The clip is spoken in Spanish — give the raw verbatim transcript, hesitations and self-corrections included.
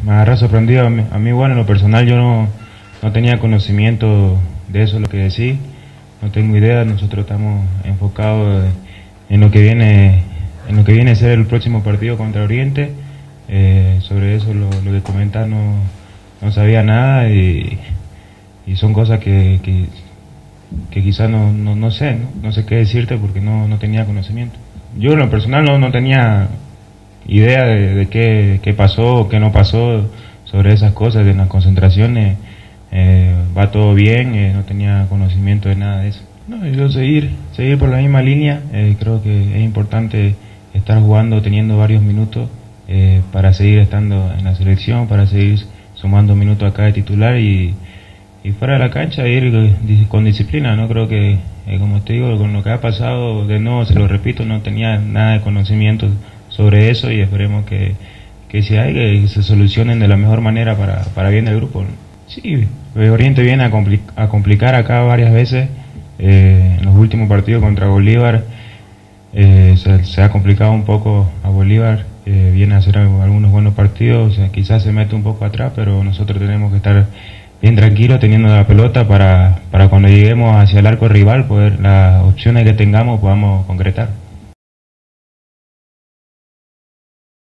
me agarra sorprendido. A mí, a mí, bueno, en lo personal yo no, no tenía conocimiento de eso, lo que decís. No tengo idea, nosotros estamos enfocados en lo que viene, en lo que viene a ser el próximo partido contra Oriente. Eh, sobre eso, lo, lo que comentás, no, no sabía nada y, y son cosas que, que, que quizás no, no, no sé, ¿no? no sé qué decirte porque no, no tenía conocimiento. Yo en lo personal no, no tenía idea de, de qué, qué pasó o qué no pasó sobre esas cosas, de las concentraciones. Eh, va todo bien, eh, no tenía conocimiento de nada de eso. No, yo seguir, seguir por la misma línea. Eh, creo que es importante estar jugando, teniendo varios minutos eh, para seguir estando en la selección, para seguir sumando minutos acá de titular y, y fuera de la cancha ir con disciplina. No creo que, eh, como te digo, con lo que ha pasado, de nuevo se lo repito, no tenía nada de conocimiento sobre eso y esperemos que, que si hay, que se solucionen de la mejor manera para, para bien del grupo, ¿no? Sí, Oriente viene a, compli a complicar acá varias veces. Eh, en los últimos partidos contra Bolívar eh, se, se ha complicado un poco a Bolívar. Eh, viene a hacer algunos buenos partidos, o sea, quizás se mete un poco atrás, pero nosotros tenemos que estar bien tranquilos teniendo la pelota para, para cuando lleguemos hacia el arco rival, poder las opciones que tengamos podamos concretar.